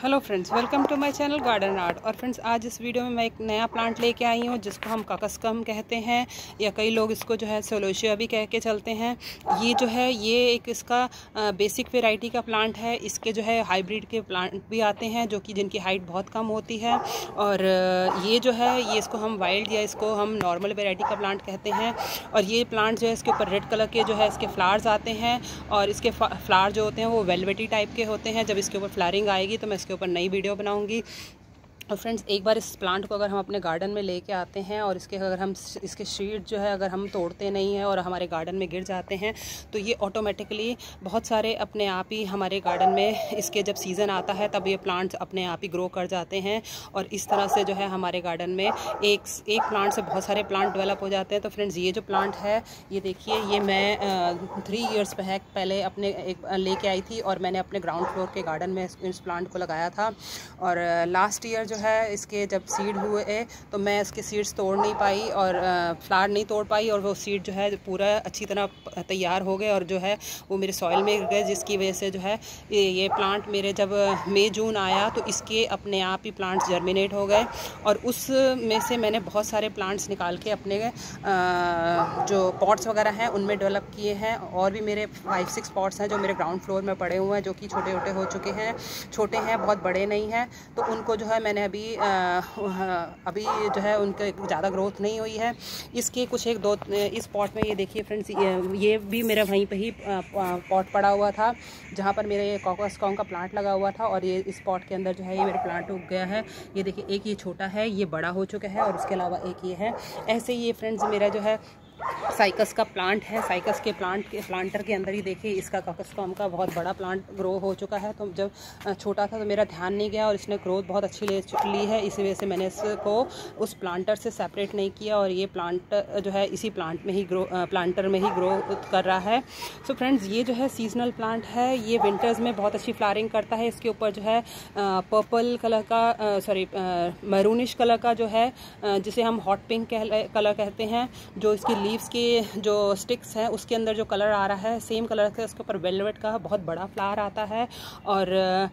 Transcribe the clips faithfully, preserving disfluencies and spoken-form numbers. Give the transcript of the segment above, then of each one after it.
Hello friends, welcome to my channel garden art. और friends, आज इस वीडियो में मैं एक नया प्लांट लेके आई हूँ जिसको हम ककस्कम कहते हैं, या कई लोग इसको जो है सोलोशिया भी कह के चलते हैं। ये जो है ये एक इसका बेसिक वेराइटी का प्लांट है। इसके जो है हाइब्रिड के प्लांट भी आते हैं जो कि जिनकी हाइट बहुत कम होती है। और ये जो है ये इसको हम वाइल्ड या इसको हम नॉर्मल वेराइटी का प्लांट कहते हैं। और ये प्लांट जो है इसके ऊपर रेड कलर के जो है इसके फ्लावर्स आते हैं, और इसके फ्लावर जो होते हैं वो वेलवेटी टाइप के होते हैं। जब इसके ऊपर फ्लावरिंग आएगी तो मैं इसके ऊपर नई वीडियो बनाऊंगी। और फ्रेंड्स, एक बार इस प्लांट को अगर हम अपने गार्डन में लेके आते हैं और इसके अगर हम इसके शीड जो है अगर हम तोड़ते नहीं हैं और हमारे गार्डन में गिर जाते हैं तो ये ऑटोमेटिकली बहुत सारे अपने आप ही हमारे गार्डन में इसके जब सीज़न आता है तब ये प्लांट्स अपने आप ही ग्रो कर जाते हैं। और इस तरह से जो है हमारे गार्डन में एक एक प्लांट से बहुत सारे प्लांट डेवलप हो जाते हैं। तो फ्रेंड्स, ये जो प्लांट है ये देखिए, ये मैं थ्री ईयर्स पहले अपने एक लेके आई थी और मैंने अपने ग्राउंड फ्लोर के गार्डन में इस प्लांट को लगाया था। और लास्ट ईयर जो है इसके जब सीड हुए तो मैं इसके सीड्स तोड़ नहीं पाई और फ्लावर नहीं तोड़ पाई, और वो सीड जो है पूरा अच्छी तरह तैयार हो गए और जो है वो मेरे सॉइल में गिर गए, जिसकी वजह से जो है ये प्लांट मेरे जब मई जून आया तो इसके अपने आप ही प्लांट्स जर्मिनेट हो गए। और उस में से मैंने बहुत सारे प्लांट्स निकाल के अपने जो पॉट्स वगैरह हैं उनमें डेवलप किए हैं। और भी मेरे फाइव सिक्स पॉट्स हैं जो मेरे ग्राउंड फ्लोर में पड़े हुए हैं, जो कि छोटे छोटे हो चुके हैं, छोटे हैं, बहुत बड़े नहीं हैं। तो उनको जो है मैंने अभी आ, अभी जो है उनके ज़्यादा ग्रोथ नहीं हुई है। इसके कुछ एक दो इस पॉट में ये देखिए फ्रेंड्स, ये, ये भी मेरा वहीं पे ही पॉट पड़ा हुआ था जहाँ पर मेरे कॉकस्कॉम का प्लांट लगा हुआ था। और ये इस पॉट के अंदर जो है ये मेरे प्लांट उग गया है। ये देखिए, एक ये छोटा है, ये बड़ा हो चुका है, और उसके अलावा एक ये है। ऐसे ये फ्रेंड्स मेरा जो है साइकस का प्लांट है। साइकस के प्लांट के प्लांटर के अंदर ही देखिए इसका ककस्कॉम का बहुत बड़ा प्लांट ग्रो हो चुका है। तो जब छोटा था तो मेरा ध्यान नहीं गया और इसने ग्रोथ बहुत अच्छी ले ली है, इसी वजह से मैंने इसको उस प्लांटर से सेपरेट नहीं किया और ये प्लांट जो है इसी प्लांट में ही ग्रो प्लांटर में ही ग्रो कर रहा है। सो फ्रेंड्स, ये जो है सीजनल प्लांट है। ये विंटर्स में बहुत अच्छी फ्लावरिंग करता है। इसके ऊपर जो है पर्पल कलर का सॉरी मैरूनिश कलर का जो है जिसे हम हॉट पिंक कलर कहते हैं, जो इसकी लीव्स के जो स्टिक्स हैं उसके अंदर जो कलर आ रहा है सेम कलर का उसके ऊपर वेलवेट का बहुत बड़ा फ्लावर आता है। और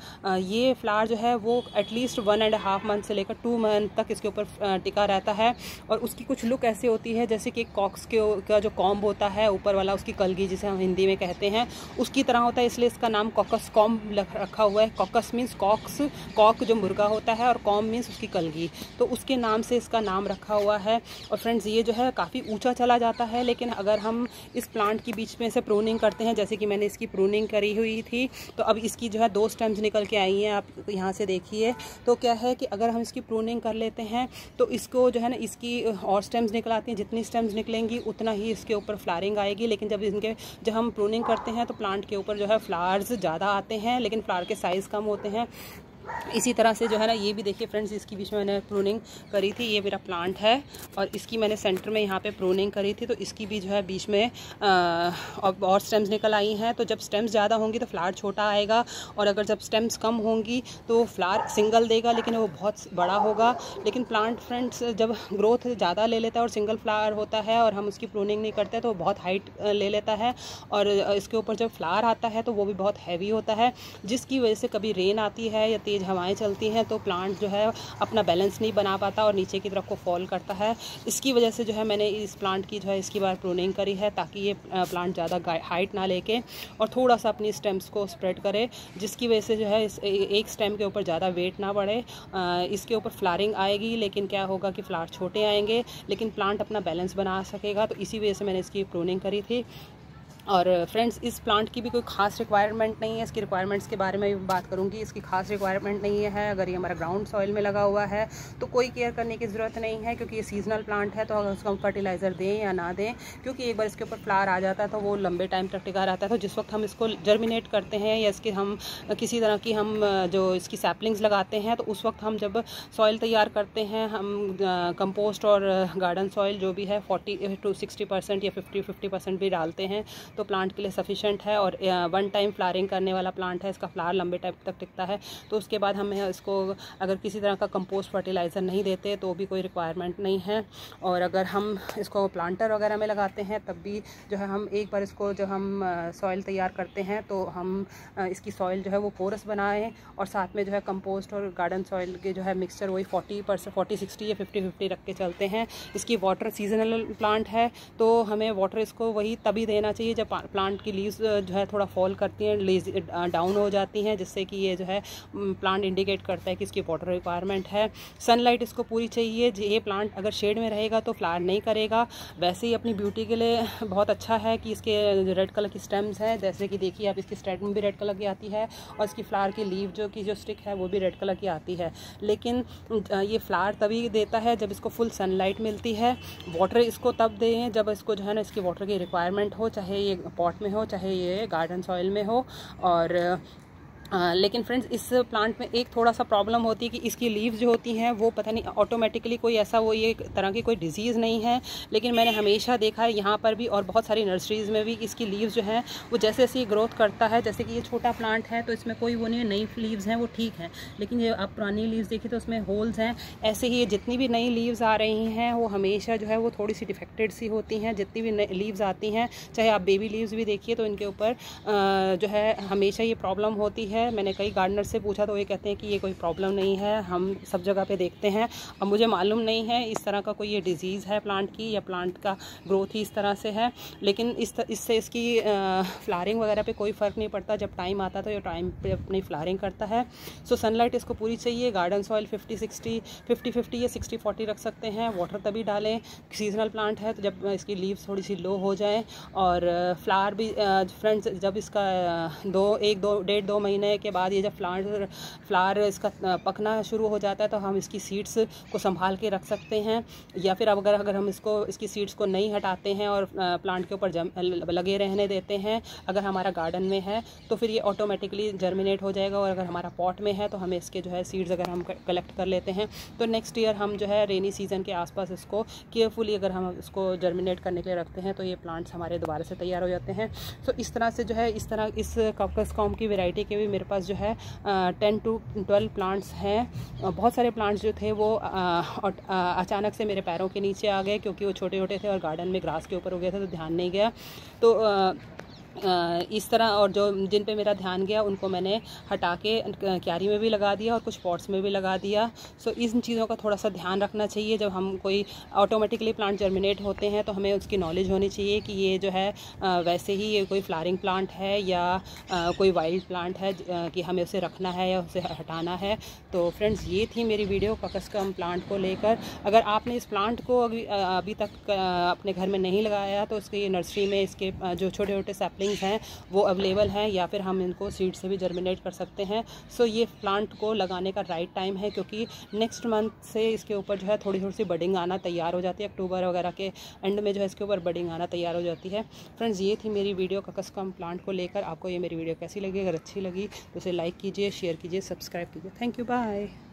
ये फ्लावर जो है वो at least one and half month से लेकर टू मंथ तक इसके ऊपर टिका रहता है। और उसकी कुछ लुक ऐसे होती है जैसे कि कॉक्स के का जो कॉम्ब होता है ऊपर वाला, उसकी कलगी जिसे हम हिंदी में कहते हैं, उसकी तरह होता है। इसलिए इसका नाम कॉकस्कॉम रखा हुआ है। कॉकस मीन्स कॉक्स, कॉक जो मुर्गा होता है, और कॉम मीन्स उसकी कलगी, तो उसके नाम से इसका नाम रखा हुआ है। और फ्रेंड्स, ये जो है काफ़ी ऊंचा चला जाता है, लेकिन अगर हम इस प्लांट की बीच में से प्रूनिंग करते हैं, जैसे कि मैंने इसकी प्रूनिंग करी हुई थी, तो अब इसकी जो है दो स्टेम्स निकल के आई हैं, आप यहाँ से देखिए। तो क्या है कि अगर हम इसकी प्रूनिंग कर लेते हैं तो इसको जो है ना इसकी और स्टेम्स निकल आती हैं। जितनी स्टेम्स निकलेंगी उतना ही इसके ऊपर फ्लावरिंग आएगी। लेकिन जब इनके जब हम प्रूनिंग करते हैं तो प्लांट के ऊपर जो है फ्लावर्स ज़्यादा आते हैं, लेकिन फ्लावर के साइज़ कम होते हैं। इसी तरह से जो है ना ये भी देखिए फ्रेंड्स, इसकी बीच में मैंने प्रूनिंग करी थी। ये मेरा प्लांट है और इसकी मैंने सेंटर में यहाँ पे प्रूनिंग करी थी, तो इसकी भी जो है बीच में आ, और स्टेम्स निकल आई हैं। तो जब स्टेम्स ज़्यादा होंगी तो फ्लावर छोटा आएगा, और अगर जब स्टेम्स कम होंगी तो फ्लावर सिंगल देगा, लेकिन वो बहुत बड़ा होगा। लेकिन प्लांट फ्रेंड्स जब ग्रोथ ज़्यादा ले लेता है और सिंगल फ्लावर होता है और हम उसकी प्रूनिंग नहीं करते तो बहुत हाइट ले लेता है, और इसके ऊपर जब फ्लावर आता है तो वो भी बहुत हैवी होता है, जिसकी वजह से कभी रेन आती है या तेज़ हवाएं चलती हैं तो प्लांट जो है अपना बैलेंस नहीं बना पाता और नीचे की तरफ को फॉल करता है। इसकी वजह से जो है मैंने इस प्लांट की जो है इसकी बार प्रूनिंग करी है, ताकि ये प्लांट ज़्यादा हाइट ना लेके और थोड़ा सा अपनी स्टेम्स को स्प्रेड करे, जिसकी वजह से जो है इस एक स्टेम के ऊपर ज़्यादा वेट ना बढ़े। इसके ऊपर फ्लावरिंग आएगी, लेकिन क्या होगा कि फ्लावर छोटे आएंगे, लेकिन प्लांट अपना बैलेंस बना सकेगा। तो इसी वजह से मैंने इसकी प्रूनिंग करी थी। और फ्रेंड्स, इस प्लांट की भी कोई खास रिक्वायरमेंट नहीं है। इसकी रिक्वायरमेट्स के बारे में भी बात करूंगी। इसकी खास रिक्वायरमेंट नहीं है। अगर ये हमारा ग्राउंड सॉइल में लगा हुआ है तो कोई केयर करने की ज़रूरत नहीं है, क्योंकि ये सीजनल प्लांट है। तो अगर उसको हम फर्टिलाइज़र दें या ना दें, क्योंकि एक बार इसके ऊपर फ्लावर आ जाता है तो वो लंबे टाइम तक टिका रहता है। तो जिस वक्त हम इसको जर्मिनेट करते हैं या इसके हम किसी तरह की हम जो इसकी सैपलिंग्स लगाते हैं, तो उस वक्त हम जब सॉइल तैयार करते हैं, हम कंपोस्ट और गार्डन सॉइल जो भी है फोर्टी टू सिक्सटी परसेंट या फिफ्टी फिफ्टी परसेंट भी डालते हैं। तो प्लांट के लिए सफिशेंट है और वन टाइम फ्लावरिंग करने वाला प्लांट है। इसका फ्लावर लंबे टाइम तक टिकता है। तो उसके बाद हमें इसको अगर किसी तरह का कंपोस्ट फर्टिलाइज़र नहीं देते तो भी कोई रिक्वायरमेंट नहीं है। और अगर हम इसको प्लांटर वगैरह में लगाते हैं तब भी जो है हम एक बार इसको जब हम सॉइल तैयार करते हैं तो हम इसकी सॉइल जो है वो पोरस बनाएं और साथ में जो है कंपोस्ट और गार्डन सॉइल के जो है मिक्सचर वही फोर्टी परसेंट फोर्टी सिक्सटी या फिफ्टी फिफ्टी रख के चलते हैं। इसकी वाटर सीजनल प्लांट है तो हमें वाटर इसको वही तभी देना चाहिए जब प्लांट की लीव्स जो है थोड़ा फॉल करती हैं, लेजी डाउन हो जाती हैं, जिससे कि ये जो है प्लांट इंडिकेट करता है कि इसकी वाटर रिक्वायरमेंट है। सनलाइट इसको पूरी चाहिए। ये प्लांट अगर शेड में रहेगा तो फ्लावर नहीं करेगा। वैसे ही अपनी ब्यूटी के लिए बहुत अच्छा है कि इसके रेड कलर की स्टेम्स हैं, जैसे कि देखिए आप इसकी स्टेम भी रेड कलर की आती है और इसकी फ्लावर की लीव जो की जो स्टिक है वो भी रेड कलर की आती है। लेकिन ये फ्लावर तभी देता है जब इसको फुल सनलाइट मिलती है। वाटर इसको तब दें जब इसको जो है ना इसकी वाटर की रिक्वायरमेंट हो, चाहे ये पॉट में हो चाहे ये गार्डन सॉइल में हो। और आ, लेकिन फ्रेंड्स इस प्लांट में एक थोड़ा सा प्रॉब्लम होती है कि इसकी लीव्स जो होती हैं वो पता नहीं ऑटोमेटिकली कोई ऐसा वो ये तरह की कोई डिजीज़ नहीं है, लेकिन मैंने हमेशा देखा है यहाँ पर भी और बहुत सारी नर्सरीज़ में भी इसकी लीव्स जो हैं वो जैसे जैसे ग्रोथ करता है, जैसे कि ये छोटा प्लांट है तो इसमें कोई वो नहीं, नई लीव्स हैं वो ठीक हैं, लेकिन ये आप पुरानी लीव्स देखिए तो उसमें होल्स हैं। ऐसे ही जितनी भी नई लीव्स आ रही हैं वो हमेशा जो है वो थोड़ी सी डिफेक्टेड सी होती हैं। जितनी भी लीव्स आती हैं, चाहे आप बेबी लीव्स भी देखिए तो इनके ऊपर जो है हमेशा ये प्रॉब्लम होती है। मैंने कई गार्डनर से पूछा तो ये कहते हैं कि ये कोई प्रॉब्लम नहीं है, हम सब जगह पे देखते हैं। अब मुझे मालूम नहीं है इस तरह का कोई ये डिजीज़ है प्लांट की या प्लांट का ग्रोथ ही इस तरह से है, लेकिन इस इससे इसकी फ्लावरिंग वगैरह पे कोई फ़र्क नहीं पड़ता। जब टाइम आता तो ये टाइम पे अपनी फ्लावरिंग करता है। सो सनलाइट इसको पूरी चाहिए। Garden soil fifty sixty fifty fifty या सिक्सटी फोर्टी रख सकते हैं। वाटर तभी डालें। सीजनल प्लांट है तो जब इसकी लीव्स थोड़ी सी लो हो जाए। और फ्लावर भी फ्रेंड्स जब इसका दो एक दो डेढ़ दो महीने के बाद ये जब फ्लावर फ्लावर इसका पकना शुरू हो जाता है तो हम इसकी सीड्स को संभाल के रख सकते हैं। या फिर अगर अगर हम इसको इसकी सीड्स को नहीं हटाते हैं और प्लांट के ऊपर जम लगे रहने देते हैं, अगर हमारा गार्डन में है तो फिर ये ऑटोमेटिकली जर्मिनेट हो जाएगा। और अगर हमारा पॉट में है तो हमें इसके जो है सीड्स अगर हम कलेक्ट कर लेते हैं तो नेक्स्ट ईयर हम जो है रेनी सीजन के आसपास इसको केयरफुली अगर हम इसको जर्मिनेट करने के लिए रखते हैं तो ये प्लांट्स हमारे दोबारा से तैयार हो जाते हैं। सो इस तरह से जो है इस तरह इस कॉकस कॉम की वैरायटी के भी मेरे पास जो है टेन टू ट्वेल्व प्लांट्स हैं। बहुत सारे प्लांट्स जो थे वो आ, आ, अचानक से मेरे पैरों के नीचे आ गए क्योंकि वो छोटे छोटे थे और गार्डन में ग्रास के ऊपर हो गए थे तो ध्यान नहीं गया। तो आ, इस तरह और जो जिन पे मेरा ध्यान गया उनको मैंने हटा के क्यारी में भी लगा दिया और कुछ पॉट्स में भी लगा दिया। सो इन चीज़ों का थोड़ा सा ध्यान रखना चाहिए। जब हम कोई ऑटोमेटिकली प्लांट जर्मिनेट होते हैं तो हमें उसकी नॉलेज होनी चाहिए कि ये जो है वैसे ही ये कोई फ्लावरिंग प्लांट है या कोई वाइल्ड प्लांट है कि हमें उसे रखना है या उसे हटाना है। तो फ्रेंड्स ये थी मेरी वीडियो कॉकस कॉम प्लांट को लेकर। अगर आपने इस प्लांट को अभी अभी तक अपने घर में नहीं लगाया तो उसकी नर्सरी में इसके जो छोटे छोटे सैपलिंग्स हैं वो अवेलेबल हैं या फिर हम इनको सीड से भी जर्मिनेट कर सकते हैं। सो ये प्लांट को लगाने का राइट टाइम है क्योंकि नेक्स्ट मंथ से इसके ऊपर जो है थोड़ी थोड़ी सी बडिंग आना तैयार हो जाती है। अक्टूबर वगैरह के एंड में जो है इसके ऊपर बडिंग आना तैयार हो जाती है। फ्रेंड्स ये थी मेरी वीडियो कॉकस कॉम प्लांट को लेकर। आपको ये मेरी वीडियो कैसी लगी? अगर अच्छी लगी तो उसे लाइक कीजिए, शेयर कीजिए, सब्सक्राइब कीजिए। Thank you, bye.